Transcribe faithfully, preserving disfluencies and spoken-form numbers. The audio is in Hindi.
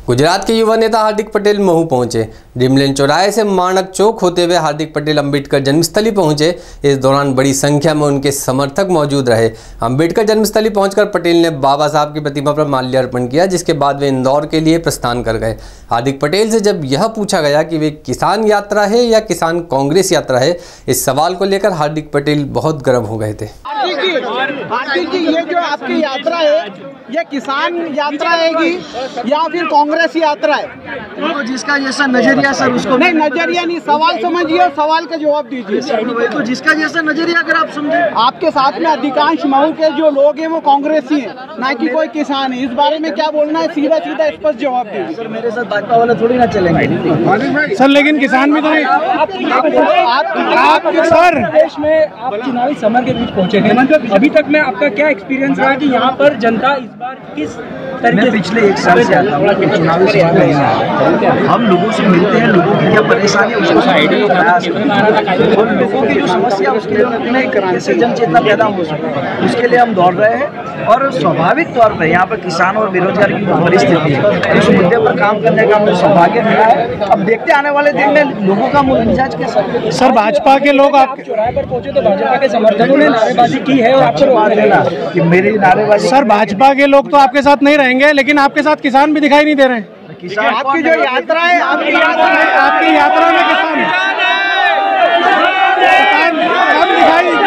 गुजरात के युवा नेता हार्दिक पटेल महू पहुंचे। ड्रीमलैंड चौराहे से माणक चौक होते हुए हार्दिक पटेल अंबेडकर जन्मस्थली पहुंचे। इस दौरान बड़ी संख्या में उनके समर्थक मौजूद रहे। अंबेडकर जन्मस्थली पहुंचकर पटेल ने बाबा साहब की प्रतिमा पर माल्यार्पण किया, जिसके बाद वे इंदौर के लिए प्रस्थान कर गए। हार्दिक पटेल से जब यह पूछा गया कि वे किसान यात्रा है या किसान कांग्रेस यात्रा है, इस सवाल को लेकर हार्दिक पटेल बहुत गर्म हो गए थे। हार्दिक जी, ये जो आपकी यात्रा है, ये किसान यात्रा है या फिर कांग्रेस यात्रा है? तो जिसका जैसा नजरिया सर उसको नहीं, नजरिया नहीं, सवाल समझिए और सवाल का जवाब दीजिए। तो जिसका जैसा नजरिया अगर आप समझे। आपके साथ में अधिकांश महू के जो लोग हैं वो कांग्रेसी हैं, ना कि कोई किसान है। इस बारे में क्या बोलना है? सीधा सीधा स्पष्ट जवाब दीजिए। सर मेरे साथ भाजपा वाले थोड़ी ना चलेंगे सर, लेकिन किसान भी तो नहीं। आप सर देश में आप चुनावी समर के बीच पहुंचे हैं, अभी तक में आपका क्या एक्सपीरियंस रहा कि यहाँ पर जनता इस बार किस मैं पिछले एक साल से आता हूँ चुनावी सभा में। हम लोगों से मिलते हैं, लोगों की क्या परेशानी है उसको समझने का प्रयास करते हैं और लोगों की जो समस्या उसके लिए कैसे जन चेतना पैदा हो सके उसके लिए हम दौड़ रहे हैं। और स्वाभाविक तौर पर यहाँ पर किसान और बेरोजगार की जो परिस्थिति है उस मुद्दे पर काम करने का हमें सौभाग्य मिला है। अब देखते आने वाले दिन में लोगों का मिजाज कैसा है। सर, भाजपा के लोग आप चौराहे पर पहुंचे तो भाजपा के समर्थकों ने नारेबाजी की है और आपको रोक देना कि मेरी नारेबाजी। सर, भाजपा के लोग तो आपके साथ नहीं रहेंगे, लेकिन आपके साथ किसान भी दिखाई नहीं दे रहे हैं। किसान आपकी जो यात्रा है, आपकी यात्रा है, आपकी यात्रा में किसान किसान कम दिखाई